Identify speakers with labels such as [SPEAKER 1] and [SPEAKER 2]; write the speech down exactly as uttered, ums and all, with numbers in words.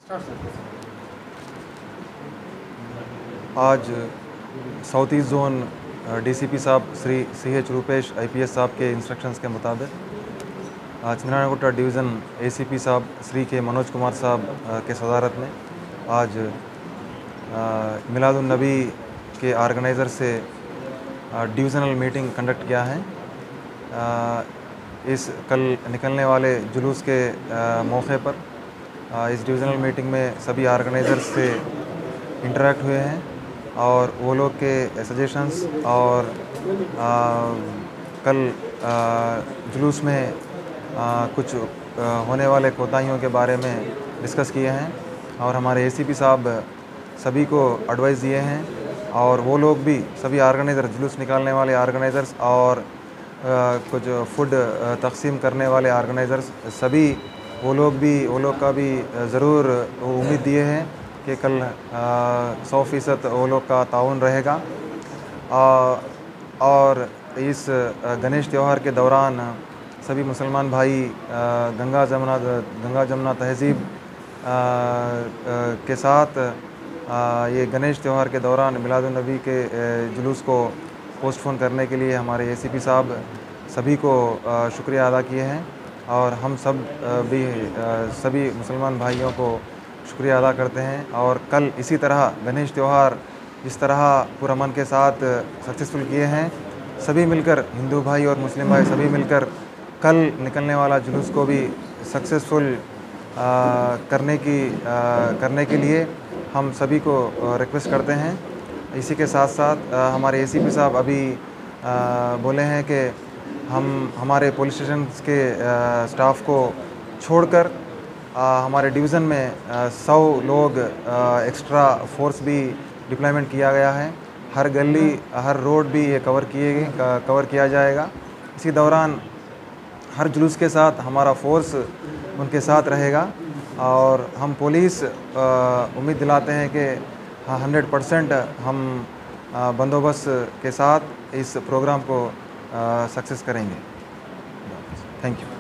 [SPEAKER 1] आज south east zone DCP साहब Shri C H Rupesh IPS साहब के इंस्ट्रक्शंस के मुताबिक आज चंद्रानागुट्टा डिवीज़न एसीपी साहब श्री के मनोज कुमार साहब के सदारत में आज मिलादुन नबी के ऑर्गेनाइज़र से डिवीज़नल मीटिंग कंडक्ट किया है। इस कल निकलने वाले जुलूस के मौके पर इस डिवीज़नल मीटिंग में सभी ऑर्गेनाइज़र्स से इंटरेक्ट हुए हैं और वो लोग के सजेशंस और आ, कल आ, जुलूस में आ, कुछ आ, होने वाले कोताहियों के बारे में डिस्कस किए हैं और हमारे एसीपी साहब सभी को एडवाइस दिए हैं और वो लोग भी सभी ऑर्गेनाइज़र जुलूस निकालने वाले ऑर्गेनाइज़र्स और आ, कुछ फूड तकसीम करने वाले ऑर्गेनाइज़र्स सभी वो लोग भी वो लोग का भी ज़रूर उम्मीद दिए हैं कि कल सौ फ़ीसद वो लोग का ताउन रहेगा। आ, और इस गणेश त्यौहार के दौरान सभी मुसलमान भाई आ, गंगा जमुना गंगा जमुना तहज़ीब के साथ आ, ये गणेश त्यौहार के दौरान मिलादुन नबी के जुलूस को पोस्टपोन करने के लिए हमारे एसीपी साहब सभी को शुक्रिया अदा किए हैं और हम सब भी सभी मुसलमान भाइयों को शुक्रिया अदा करते हैं। और कल इसी तरह गणेश त्यौहार जिस तरह पुरअमन के साथ सक्सेसफुल किए हैं, सभी मिलकर हिंदू भाई और मुस्लिम भाई सभी मिलकर कल निकलने वाला जुलूस को भी सक्सेसफुल करने की आ, करने के लिए हम सभी को रिक्वेस्ट करते हैं। इसी के साथ साथ आ, हमारे एसीपी साहब अभी आ, बोले हैं कि हम हमारे पुलिस स्टेशन के स्टाफ को छोड़कर हमारे डिवीज़न में सौ लोग एक्स्ट्रा फोर्स भी डिप्लॉयमेंट किया गया है। हर गली हर रोड भी ये कवर किए कवर किया जाएगा। इसी दौरान हर जुलूस के साथ हमारा फोर्स उनके साथ रहेगा और हम पुलिस उम्मीद दिलाते हैं कि हंड्रेड परसेंट हम बंदोबस्त के साथ इस प्रोग्राम को सक्सेस करेंगे। Thank you.